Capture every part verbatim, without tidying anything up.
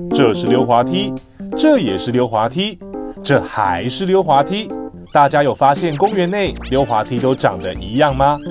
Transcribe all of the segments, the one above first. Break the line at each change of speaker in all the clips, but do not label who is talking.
这是溜滑梯，这也是溜滑梯，这还是溜滑梯。大家有发现公园内溜滑梯都长得一样吗？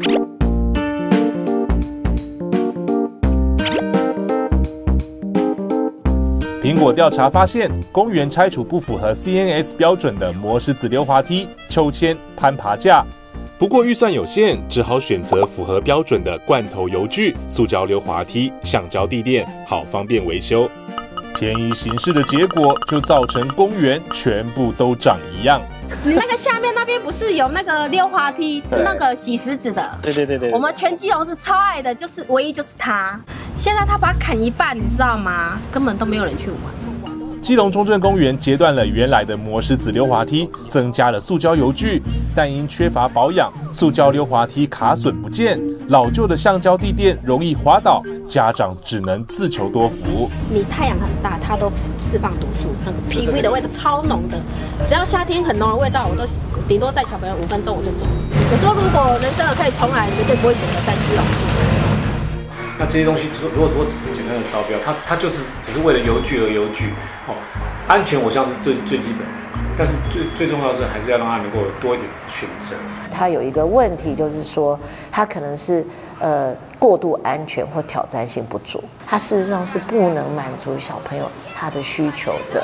苹果调查发现，公园拆除不符合 C N S 标准的磨石子溜滑梯、秋千、攀爬架。不过预算有限，只好选择符合标准的罐头游具、塑胶溜滑梯、橡胶地垫，好方便维修。便宜行事的结果，就造成公园全部都长一样。
你那个下面那边不是有那个溜滑梯，是那个洗石子的？
对对对对。
我们全基隆是超爱的，就是唯一就是它。现在他把它砍一半，你知道吗？根本都没有人去玩。
基隆中正公园截断了原来的磨石子溜滑梯，增加了塑胶游具，但因缺乏保养，塑胶溜滑梯卡榫不见，老旧的橡胶地垫容易滑倒，家长只能自求多福。
你太阳很大，它都释放毒素，那个 P V 的味道超浓的，只要夏天很浓的味道，我都顶多带小朋友五分钟我就走。我说如果人生可以重来，绝对不会选择在基隆市。
那这些东西，如果说只是简单的招标，它它就是只是为了游具而游具，哦，安全我想是最最基本，但是最最重要的是还是要让它能够多一点选择。
它有一个问题，就是说它可能是呃过度安全或挑战性不足，它事实上是不能满足小朋友他的需求的。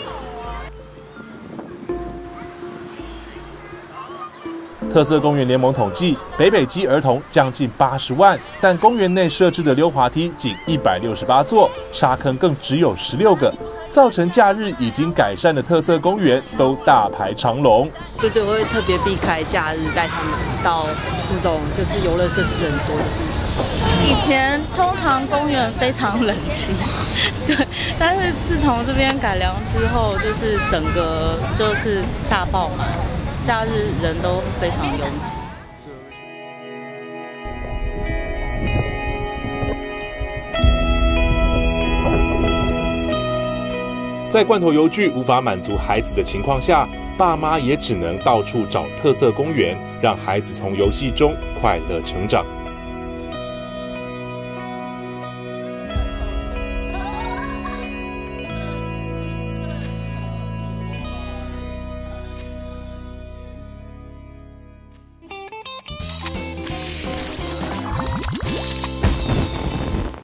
特色公园联盟统计，北北基儿童将近八十万，但公园内设置的溜滑梯仅一百六十八座，沙坑更只有十六个，造成假日已经改善的特色公园都大排长龙。
对对，我会特别避开假日，带他们到那种就是游乐设施很多的地方。
以前通常公园非常冷清，对，但是自从这边改良之后，就是整个就是大爆满。假日人都非常拥挤。
在罐头游具无法满足孩子的情况下，爸妈也只能到处找特色公园，让孩子从游戏中快乐成长。